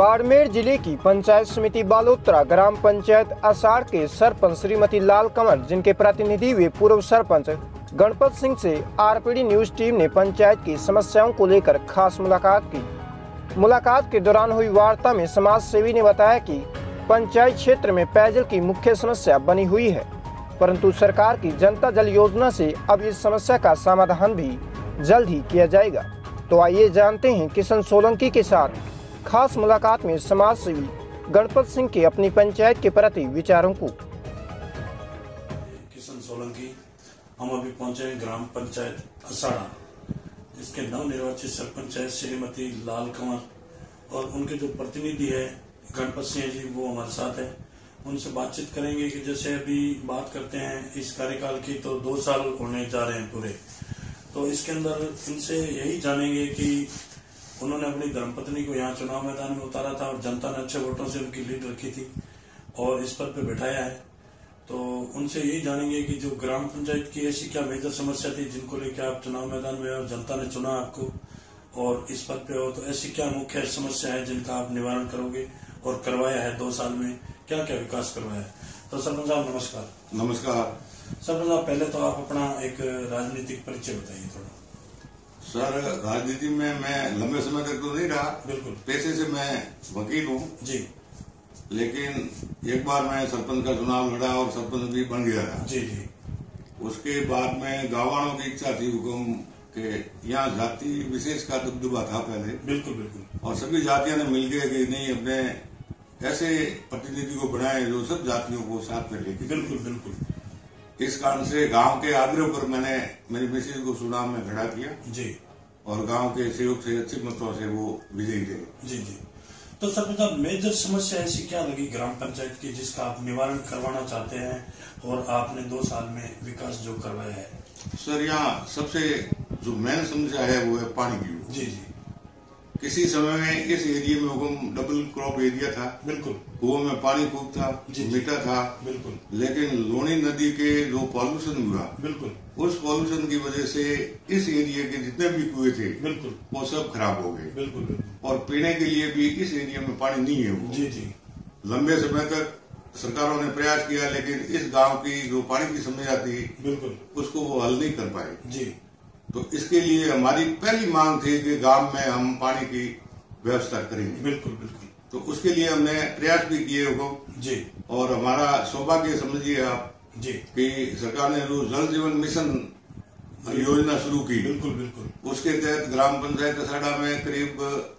बाड़मेर जिले की पंचायत समिति बालोतरा ग्राम पंचायत असाड़ के सरपंच श्रीमती लाल कंवर, जिनके प्रतिनिधि वे पूर्व सरपंच गणपत सिंह से आरपीडी न्यूज टीम ने पंचायत की समस्याओं को लेकर खास मुलाकात की। मुलाकात के दौरान हुई वार्ता में समाज सेवी ने बताया कि पंचायत क्षेत्र में पेयजल की मुख्य समस्या बनी हुई है, परंतु सरकार की जनता जल योजना से अब इस समस्या का समाधान भी जल्द ही किया जाएगा। तो आइए जानते हैं किशन सोलंकी के साथ खास मुलाकात में समाज सेवी गणपत सिंह के अपनी पंचायत के प्रति विचारों को। किशन सोलंकी, हम अभी पहुंचे हैं ग्राम पंचायत असाड़ा, जिसके नवनिर्वाचित सरपंच है श्रीमती लाल कंवर और उनके जो प्रतिनिधि है गणपत सिंह जी, वो हमारे साथ है। उनसे बातचीत करेंगे कि जैसे अभी बात करते हैं इस कार्यकाल की, तो 2 साल होने जा रहे हैं पूरे। तो इसके अंदर इनसे यही जानेंगे कि उन्होंने अपनी धर्मपत्नी को यहाँ चुनाव मैदान में उतारा था और जनता ने अच्छे वोटों से उनकी लीड रखी थी और इस पद पे बैठाया है। तो उनसे यही जानेंगे कि जो ग्राम पंचायत की ऐसी क्या मेजर समस्या थी जिनको लेकर आप चुनाव मैदान में और जनता ने चुना आपको और इस पद पे हो, तो ऐसी क्या मुख्य समस्या है जिनका आप निवारण करोगे और करवाया है 2 साल में, क्या क्या विकास करवाया है। तो सरपंच साहब नमस्कार। नमस्कार सरपंच साहब, पहले तो आप अपना एक राजनीतिक परिचय बताइए थोड़ा। सर, राजनीति में मैं लंबे समय तक तो नहीं रहा, बिल्कुल। पेशे से मैं वकील हूँ जी, लेकिन एक बार मैं सरपंच का चुनाव लड़ा और सरपंच भी बन गया था जी जी। उसके बाद में गांववालों की इच्छा थी हुक्म के यहाँ जाति विशेष का दबदबा था पहले, बिल्कुल बिल्कुल, और सभी जातियों ने मिलकर कि नहीं अपने ऐसे प्रतिनिधि को बनाए जो सब जातियों को साथ में लेके, बिल्कुल बिल्कुल। इस कारण से गांव के आग्रह पर मैंने मेरी मिसेज को चुनाव में खड़ा किया जी, और गांव के सहयोग से अच्छे मतों से वो विजयी रहे जी जी। तो सरपंच साहब, मेजर समस्या ऐसी क्या लगी ग्राम पंचायत की जिसका आप निवारण करवाना चाहते हैं और आपने 2 साल में विकास जो करवाया है? सर, यहाँ सबसे जो मेन समस्या है वो है पानी की जी जी। किसी समय में इस एरिया में हुक्म डबल क्रॉप एरिया था, बिल्कुल, कुओं में पानी खूब था, मीठा था, बिल्कुल, लेकिन लोनी नदी के जो पॉल्यूशन हुआ, बिल्कुल, उस पॉल्यूशन की वजह से इस एरिया के जितने भी कुएं थे, बिल्कुल, वो सब खराब हो गए, बिल्कुल, और पीने के लिए भी इस एरिया में पानी नहीं है जी जी। लंबे समय तक सरकारों ने प्रयास किया, लेकिन इस गांव की जो पानी की समस्या थी, बिल्कुल, उसको वो हल नहीं कर पाए जी। तो इसके लिए हमारी पहली मांग थी कि गांव में हम पानी की व्यवस्था करेंगे, बिल्कुल बिल्कुल। तो उसके लिए हमने प्रयास भी किए हुए जी, और हमारा सौभाग्य समझिए आप जी कि सरकार ने जो जल जीवन मिशन योजना शुरू की, बिल्कुल बिल्कुल, उसके तहत ग्राम पंचायत असाड़ा में करीब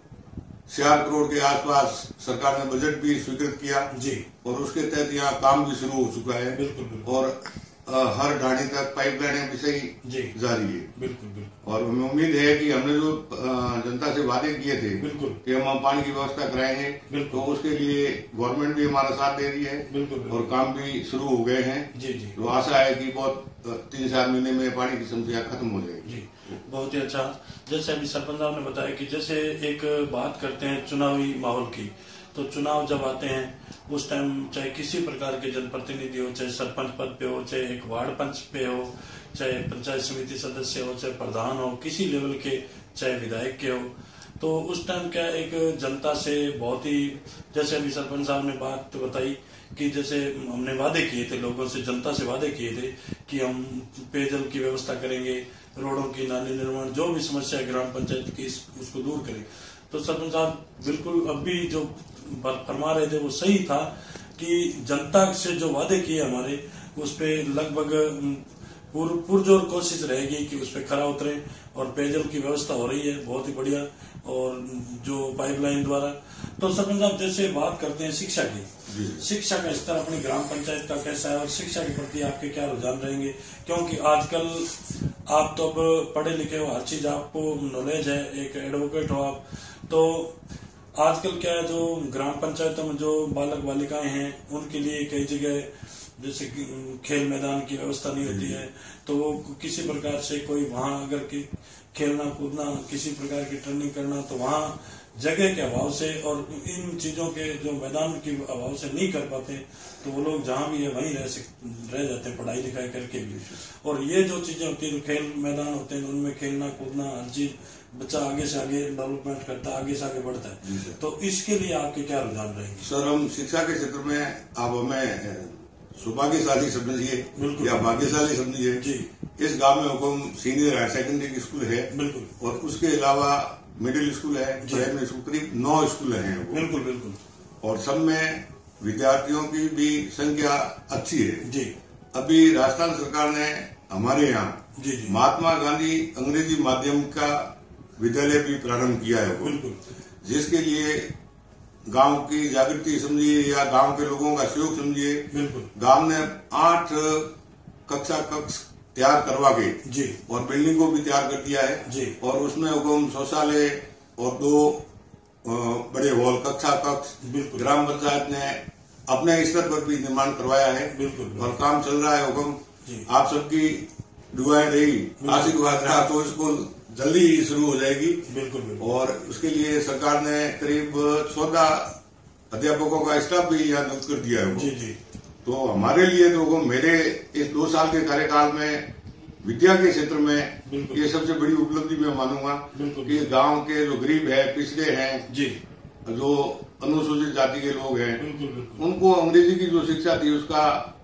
4 करोड़ के आसपास सरकार ने बजट भी स्वीकृत किया जी, और उसके तहत यहाँ काम भी शुरू हो चुका है, बिल्कुल बिल्कुल, और हर ढाणी तक पाइपलाइनें भी सही जारी है, बिल्कुल बिल्कुल। और हमें उम्मीद है कि हमने जो जनता से वादे किए थे, बिल्कुल, कि हम पानी की व्यवस्था कराएंगे, तो उसके लिए गवर्नमेंट भी हमारा साथ दे रही है, बिल्कुल, और काम भी शुरू हो गए हैं जी जी। तो आशा है कि बहुत 3-4 महीने में पानी की समस्या खत्म हो जाएगी जी। बहुत ही अच्छा। जैसे अभी सरपंच साहब ने बताया कि जैसे एक बात करते हैं चुनावी माहौल की, तो चुनाव जब आते हैं उस टाइम चाहे किसी प्रकार के जनप्रतिनिधि हो, चाहे सरपंच पद पे हो, चाहे एक वार्ड पंच पे हो, चाहे पंचायत समिति सदस्य हो, चाहे प्रधान हो, किसी लेवल के, चाहे विधायक के हो, तो उस टाइम क्या एक जनता से बहुत ही, जैसे अभी सरपंच साहब ने बात बताई कि जैसे हमने वादे किए थे लोगों से, जनता से वादे किए थे कि हम पेयजल की व्यवस्था करेंगे, रोडों की, नाली निर्माण, जो भी समस्या है ग्राम पंचायत की उसको दूर करें। तो सरपंच साहब बिल्कुल अभी जो फरमा रहे थे वो सही था कि जनता से जो वादे किए हमारे, उस पे लगभग पुरजोर कोशिश रहेगी कि उस पे खरा उतरे और पेयजल की व्यवस्था हो रही है बहुत ही बढ़िया, और जो पाइपलाइन द्वारा। तो सरपंच साहब, जैसे बात करते हैं शिक्षा की, शिक्षा का स्तर अपनी ग्राम पंचायत का कैसा है और शिक्षा के प्रति आपके क्या रुझान रहेंगे? क्योंकि आजकल आप तो अब पढ़े लिखे हो, हर चीज आपको नॉलेज है, एक एडवोकेट हो आप, तो आजकल क्या है, जो ग्राम पंचायतों में जो बालक बालिकाएं हैं उनके लिए कई जगह जैसे खेल मैदान की व्यवस्था नहीं होती है, तो वो किसी प्रकार से कोई वहां अगर खेलना कूदना, किसी प्रकार की ट्रेनिंग करना, तो वहां जगह के अभाव से और इन चीजों के जो मैदान के अभाव से नहीं कर पाते, तो वो लोग जहाँ भी है वहीं रह जाते हैं पढ़ाई लिखाई करके भी। और ये जो चीजें होती है, खेल मैदान होते हैं, उनमें खेलना कूदना हर चीज, बच्चा आगे से आगे डेवलपमेंट करता है, आगे से आगे बढ़ता है। तो इसके लिए आपके क्या रुझान रहेंगे? सर, हम शिक्षा के क्षेत्र में आप हमें सौभाग्यशाली समझिए या भाग्यशाली समझिए। इस गांव में हुकुम सीनियर हायर सेकेंडरी स्कूल है, बिल्कुल, और उसके अलावा मिडिल स्कूल है, प्राइमरी स्कूल, करीब 9 स्कूल हैं। बिल्कुल बिल्कुल। और सब में विद्यार्थियों की भी संख्या अच्छी है जी। अभी राजस्थान सरकार ने हमारे यहाँ महात्मा गांधी अंग्रेजी माध्यम का विद्यालय भी प्रारंभ किया है, बिल्कुल, जिसके लिए गांव की जागृति समझिए या गांव के लोगों का सहयोग समझिए, बिल्कुल, गांव ने 8 कक्ष तैयार करवा के जी और बिल्डिंग को भी तैयार कर दिया है जी। और उसमें हुकुम शौचालय और 2 बड़े हॉल कक्ष ग्राम पंचायत ने अपने स्तर पर भी निर्माण करवाया है, बिल्कुल, और काम चल रहा है हुकुम। आप सबकी दुआएं रही, आशीर्वाद रहा तो स्कूल जल्दी ही शुरू हो जाएगी, बिल्कुल। और उसके लिए सरकार ने करीब 14 अध्यापकों का स्टाफ भी यहाँ नियुक्त कर दिया है जी जी। तो हमारे लिए तो मेरे इस 2 साल के कार्यकाल में विद्या के क्षेत्र में ये सबसे बड़ी उपलब्धि मैं मानूंगा कि गांव के जो गरीब है, पिछड़े हैं जी, जो अनुसूचित जाति के लोग हैं, उनको अंग्रेजी की जो शिक्षा थी उसका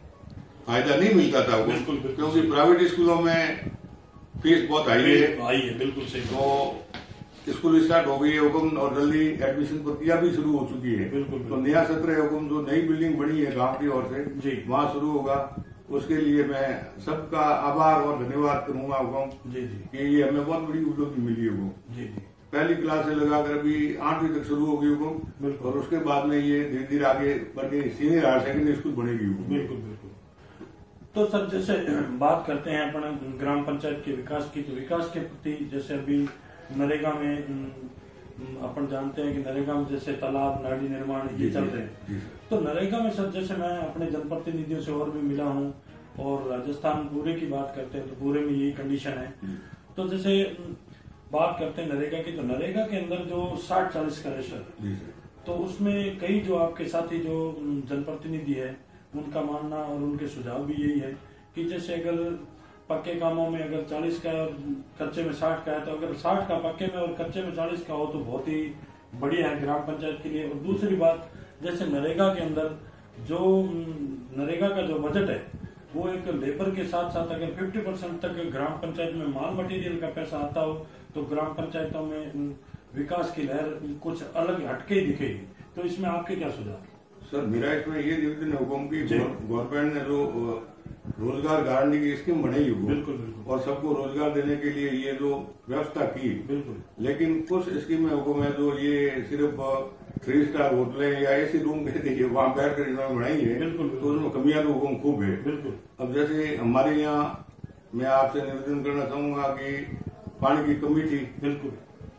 फायदा नहीं मिलता था, क्योंकि प्राइवेट स्कूलों में फीस बहुत हाई है, बिल्कुल सही। तो स्कूल स्टार्ट हो गई है हुकुम और जल्दी एडमिशन प्रक्रिया भी शुरू हो चुकी है, बिल्कुल। तो नया सत्र है हुकुम, जो नई बिल्डिंग बनी है गांव की ओर से वहाँ शुरू होगा। उसके लिए मैं सबका आभार और धन्यवाद करूंगा हुकुम जी जी कि ये हमें बहुत बड़ी उपलब्धि मिली है वो जी जी। पहली क्लास से लगाकर अभी 8वीं तक शुरू होगी हुकुम, और उसके बाद में ये धीरे धीरे आगे बढ़ के सीनियर हायर सेकेंडरी स्कूल बनेगी हुकुम, बिल्कुल बिल्कुल। तो सर, जैसे बात करते हैं अपन ग्राम पंचायत के विकास की, तो विकास के प्रति जैसे अभी नरेगा में अपन जानते हैं कि नरेगा में जैसे तालाब, नाली निर्माण ये चल रहे हैं, तो नरेगा में सर जैसे मैं अपने जनप्रतिनिधियों से और भी मिला हूँ, और राजस्थान पूरे की बात करते हैं तो पूरे में यही कंडीशन है। तो जैसे बात करते हैं नरेगा की, तो नरेगा के अंदर जो 60-40 का रेशो है, तो उसमें कई जो आपके साथी जो जनप्रतिनिधि है उनका मानना और उनके सुझाव भी यही है कि जैसे अगर पक्के कामों में अगर 40 का और कच्चे में 60 का है, तो अगर 60 का पक्के में और कच्चे में 40 का हो तो बहुत ही बढ़िया है ग्राम पंचायत के लिए। और दूसरी बात, जैसे नरेगा के अंदर जो नरेगा का जो बजट है वो एक लेबर के साथ साथ अगर 50% तक ग्राम पंचायत में माल मटेरियल का पैसा आता हो तो ग्राम पंचायतों में विकास की लहर कुछ अलग हटके ही दिखेगी। तो इसमें आपके क्या सुझाव? सर, मेरा इसमें ये निवेदन है हुकुम की गवर्नमेंट ने जो रोजगार गारंटी की स्कीम बनाई है, बिल्कुल बिल्कुल, और सबको रोजगार देने के लिए ये जो व्यवस्था की, बिल्कुल, लेकिन कुछ स्कीमें हुकुम है जो ये सिर्फ 3 स्टार होटलें या ऐसी रूम कहते हैं वहाँ बैठ कर इन्होंने बनाई है, बिल्कुल, तो उसमें कमियां तो हुकुम खूब है, बिल्कुल। अब जैसे हमारे यहाँ मैं आपसे निवेदन करना चाहूंगा कि पानी की कमी थी, बिल्कुल,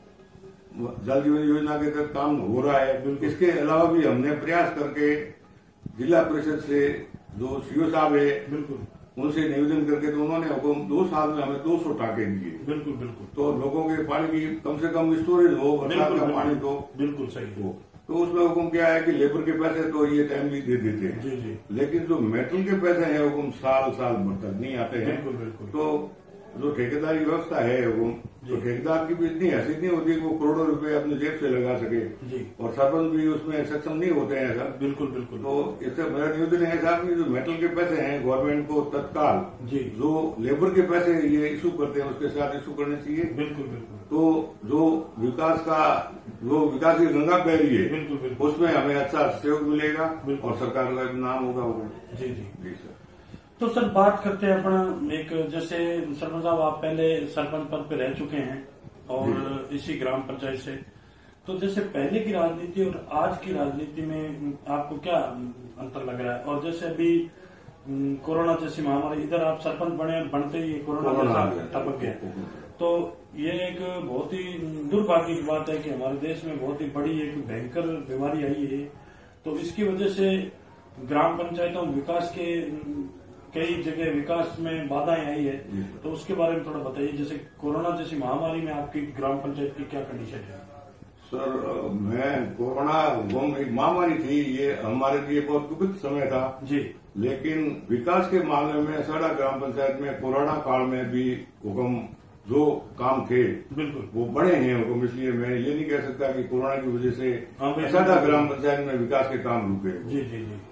जल जीवन योजना के तहत काम हो रहा है। इसके अलावा भी हमने प्रयास करके जिला परिषद से जो सीओ साहब है, बिल्कुल, उनसे निवेदन करके तो उन्होंने हुकुम 2 साल में हमें 200 टाके दिए, बिल्कुल बिल्कुल। तो लोगों के पानी की कम से कम स्टोरेज हो, बरसात का पानी तो बिल्कुल सही हो। तो उसमें हुकुम क्या है कि लेबर के पैसे तो ये टाइमली दे देते हैं जी जी, लेकिन जो मेटल के पैसे हैं हुकुम साल भर तक नहीं आते हैं, बिल्कुल बिल्कुल। तो जो ठेकेदारी व्यवस्था है हुकुम, तो ठेकेदार की भी इतनी हैसियत नहीं होती कि वो करोड़ों रुपए अपने जेब से लगा सके जी, और सरपंच भी उसमें सक्षम नहीं होते हैं सर, बिल्कुल बिल्कुल। तो इससे मेरा निवेदन है साहब कि जो मेटल के पैसे हैं गवर्नमेंट को तत्काल जी जो लेबर के पैसे ये इशू करते हैं उसके साथ इशू करने चाहिए, बिल्कुल बिल्कुल। तो जो विकास की गंगा बह रही है, बिल्कुल बिल्कुल, उसमें हमें अच्छा सहयोग मिलेगा और सरकार का नाम होगा जी जी जी सर। तो सर, बात करते हैं अपन एक, जैसे सरपंच साहब आप पहले सरपंच पद पे रह चुके हैं और इसी ग्राम पंचायत से, तो जैसे पहले की राजनीति और आज की राजनीति में आपको क्या अंतर लग रहा है? और जैसे अभी कोरोना जैसी महामारी, इधर आप सरपंच बनते ही कोरोना टपक गया, तो ये एक बहुत ही दुर्भाग्य की बात है कि हमारे देश में बहुत ही बड़ी एक भयंकर बीमारी आई है। तो इसकी वजह से ग्राम पंचायतों विकास के कई जगह विकास में बाधाएं आई है, तो उसके बारे में थोड़ा बताइए। जैसे कोरोना जैसी महामारी में आपकी ग्राम पंचायत की क्या कंडीशन है? सर मैं कोरोना एक महामारी थी, ये हमारे लिए बहुत दुखद समय था जी। लेकिन विकास के मामले में सारा ग्राम पंचायत में कोरोना काल में भी हुक्म जो काम थे बिल्कुल वो बड़े हैं हुक्म। इसलिए मैं ये नहीं कह सकता कि कोरोना की वजह से हाँ, सारा ग्राम पंचायत में विकास के काम रुके। जी जी जी।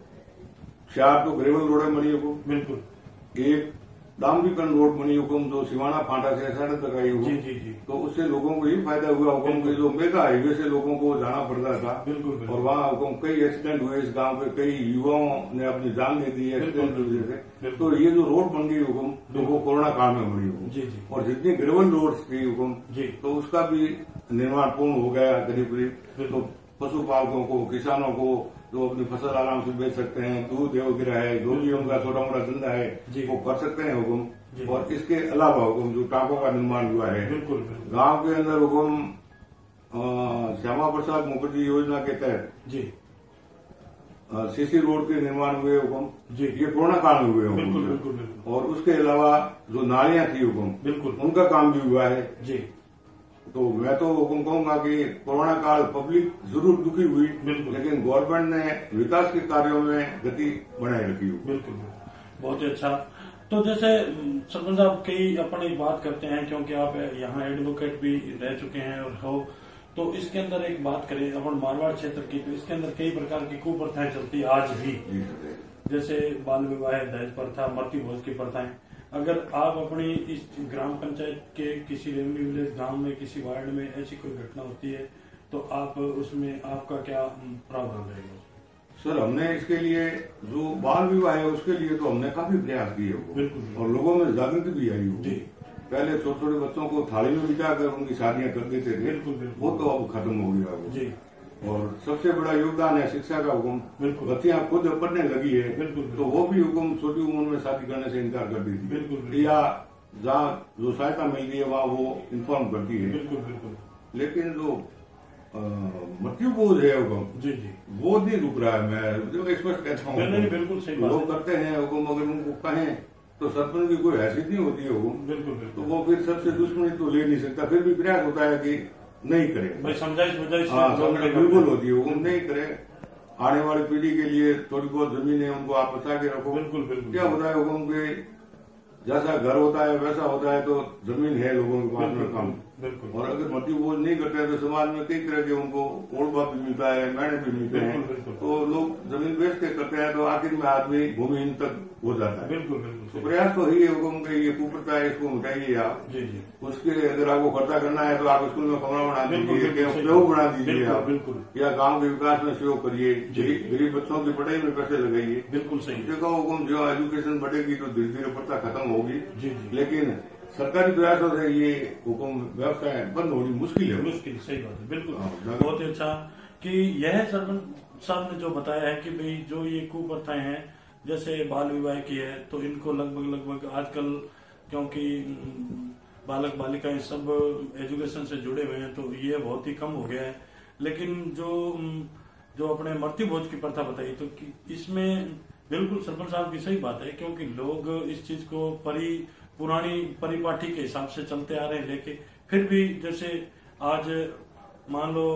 4 तो ग्रेवल रोड बनी हुकुम, बिल्कुल। एक डामरीकरण रोड बनी हुकुम जो सिवाना फाटा से सड़क तक आई हुकुम। जी जी जी। तो उससे लोगों को ही फायदा हुआ हुकुम के जो मेगा हाईवे से लोगों को जाना पड़ता था। बिल्कुल। और वहाँ हुकुम कई एक्सीडेंट हुए इस गांव के, कई युवाओं ने अपनी जान दे दी एक्सीडेंट की वजह से। तो ये जो रोड बन गई हुकुम तो वो कोरोना काल में बनी हुकुम। जी जी। और जितनी ग्रेवल रोड थी हुकुम तो उसका भी निर्माण पूर्ण हो गया करीब करीब। तो पशुपालकों को, किसानों को जो अपनी फसल आराम से बेच सकते हैं, दूध वगैरह है, जो भी उनका छोटा मोटा धंधा है वो कर सकते हैं हुकुम। और इसके अलावा हुकुम जो टाँकों का निर्माण हुआ है बिल्कुल गांव के अंदर हुकुम श्यामा प्रसाद मुखर्जी योजना के तहत जी सीसी रोड के निर्माण हुए हुकुम जी। ये कोरोना काल में हुए हुकुम। बिल्कुल। और उसके अलावा जो नालियां थी हुकुम बिल्कुल उनका काम भी हुआ है जी। तो मैं तो हुकुम कहूंगा कि कोरोना काल पब्लिक जरूर दुखी हुई लेकिन गवर्नमेंट ने विकास के कार्यों में गति बनाए रखी हुई। बिल्कुल बहुत ही अच्छा। तो जैसे सरपंच साहब कई अपनी बात करते हैं क्योंकि आप यहाँ एडवोकेट भी रह चुके हैं और हो, तो इसके अंदर एक बात करें अपन मारवाड़ क्षेत्र की, तो इसके अंदर कई प्रकार की कुप्रथाएं चलती आज भी, जैसे बाल विवाह, दहेज प्रथा, मृत्यु भोज की प्रथाएं। अगर आप अपनी इस ग्राम पंचायत के किसी रेवेन्यू विलेज गांव में किसी वार्ड में ऐसी कोई घटना होती है तो आप उसमें आपका क्या प्रावधान रहेगा? सर हमने इसके लिए जो बाल विवाह है उसके लिए तो हमने काफी प्रयास किए बिल्कुल और लोगों में जागृति भी आई हो। पहले छोटे छोटे बच्चों को थाली में बिठा कर उनकी शादियां कर देते थे, वो तो अब खत्म हो गया वो जी। और सबसे बड़ा योगदान है शिक्षा का हुक्म। बच्चियां खुद पढ़ने लगी है तो वो भी हुक्म छोटी उम्र में शादी करने से इनकार कर देती है या जहाँ जो सहायता मिलती है वहाँ वो इन्फॉर्म करती है। लेकिन जो मृत्यु बोझ है हुक्म जी जी वो नहीं रुक रहा है। मैं जो स्पष्ट कहता हूँ बिल्कुल सही लोग करते हैं हुक्म, अगर उनको कहें तो सरपंच की कोई हैसियत नहीं होती है हुक्म। बिल्कुल तो वो फिर सबसे दुश्मनी तो ले नहीं सकता, फिर भी प्रयास होता है कि नहीं करे भाई समझाइश बिल्कुल होती है हुक्म नहीं करे। आने वाली पीढ़ी के लिए थोड़ी बहुत जमीन है उनको आप बचा के रखो। बिल्कुल क्या होता है हुक्म के जैसा घर होता है वैसा होता है तो जमीन है लोगों के पास में कम। और अगर मृत्यु बोझ नहीं करते हैं तो समाज में कई तरह के उनको ओढ़ बाप भी मिलता है, मैंने भी मिलते हैं, तो लोग जमीन बेच के करते हैं तो आखिर में आदमी भूमिहीन तक हो जाता है। तो प्रयास तो ही है हुक्म के ये कुप्रथा है इसको मिटाइए आप। उसके अगर आपको खर्चा करना है तो आप स्कूल में कमरा बना दीजिए, सहयोग बना दीजिए आप, या गाँव के विकास में सहयोग करिए, गरीब बच्चों की पढ़ाई में पैसे लगाइए। बिल्कुल सही देखो हुक्म जो एजुकेशन बढ़ेगी तो धीरे धीरे प्रथा खत्म होगी। लेकिन सरकारी प्रयासों से ये हुक्म व्यवस्था बंद होनी मुश्किल है। मुश्किल सही बात है बिल्कुल। बहुत ही अच्छा कि यह सरपंच साहब ने जो बताया है कि भाई जो ये कुप्रथाएं हैं जैसे बाल विवाह की है तो इनको लगभग आजकल क्योंकि बालक बालिकाएं सब एजुकेशन से जुड़े हुए हैं तो ये बहुत ही कम हो गया है। लेकिन जो अपने मृत्यु भोज की प्रथा बताई तो इसमें बिल्कुल सरपंच साहब की सही बात है क्योंकि लोग इस चीज को पुरानी परिपाटी के हिसाब से चलते आ रहे हैं। लेके फिर भी जैसे आज मान लो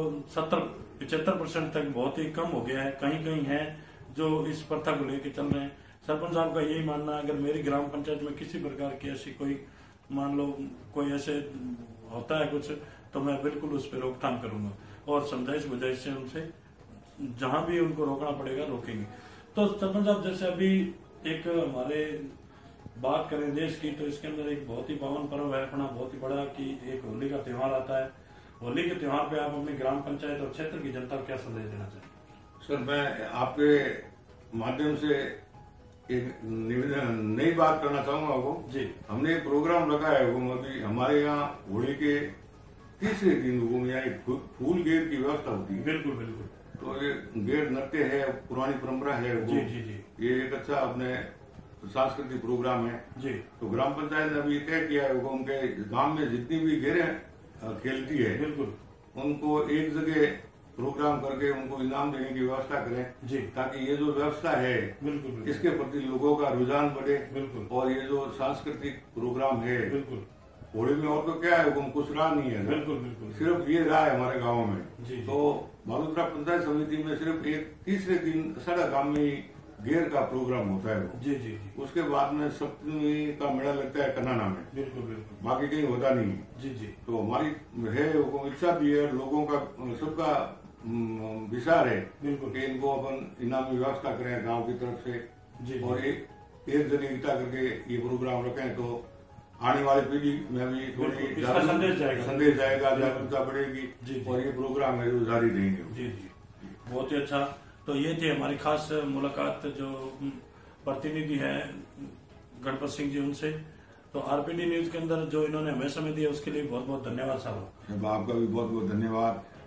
70-75% तक बहुत ही कम हो गया है, कहीं कहीं है जो इस प्रथा को लेके चल रहे हैं। सरपंच साहब का यही मानना है अगर मेरी ग्राम पंचायत में किसी प्रकार की ऐसी कोई मान लो कोई ऐसे होता है कुछ तो मैं बिल्कुल उस पर रोकथाम करूंगा और समझाइश बुझाइश से उनसे जहां भी उनको रोकना पड़ेगा रोकेंगे। तो सरपंच साहब जैसे अभी एक हमारे बात करें देश की तो इसके अंदर एक बहुत ही पावन पर्व है अपना बहुत ही बड़ा कि एक होली का त्योहार आता है। होली के त्योहार पे आप अपनी ग्राम पंचायत और क्षेत्र की जनता को क्या संदेश देना चाहते हैं? सर मैं आपके माध्यम से एक नई बात करना चाहूंगा वो जी। हमने एक प्रोग्राम रखा है वो अभी हमारे यहाँ होली के तीसरे दिन वो यहाँ एक फूल गेर की व्यवस्था होती है। बिल्कुल तो ये गेर नृत्य है, पुरानी परंपरा है वो जी। ये एक अच्छा अपने सांस्कृतिक प्रोग्राम है जी। तो ग्राम पंचायत ने अभी तय किया है उनके गांव में जितनी भी गेरें खेलती है बिल्कुल उनको एक जगह प्रोग्राम करके उनको इनाम देने की व्यवस्था करें जी। ताकि ये जो व्यवस्था है बिल्कुल इसके प्रति लोगों का रुझान बढ़े बिल्कुल और ये जो सांस्कृतिक प्रोग्राम है बिल्कुल होली में और तो क्या है, कुछ रहा नहीं है। बिल्कुल बिल्कुल, सिर्फ ये रहा है हमारे गाँव में। जी। तो बालोतरा पंचायत समिति में सिर्फ एक तीसरे दिन सारा गाँव में गेर का प्रोग्राम होता है वो। जी जी जी। उसके बाद में सप्तमी का मेला लगता है कन्नाना में। बिल्कुल बिल्कुल, बाकी कहीं होता नहीं है। जी जी। तो हमारी है इच्छा भी है, लोगों का सबका विचार है बिल्कुल कि इनको अपन इनामी व्यवस्था करें गांव की तरफ से। जी। और एक दिन एकता करके ये प्रोग्राम रखें तो आने वाली पीढ़ी में भी थोड़ी इसका संदेश जाएगा, जागरूकता बढ़ेगी। जी। और ये प्रोग्राम है जो जारी रहेंगे। जी जी, बहुत ही अच्छा। तो ये थी हमारी खास मुलाकात जो प्रतिनिधि हैं गणपत सिंह जी उनसे। तो आरपीडी न्यूज के अंदर जो इन्होंने हमें समय दिया उसके लिए बहुत बहुत धन्यवाद साहब। आपका भी बहुत बहुत धन्यवाद।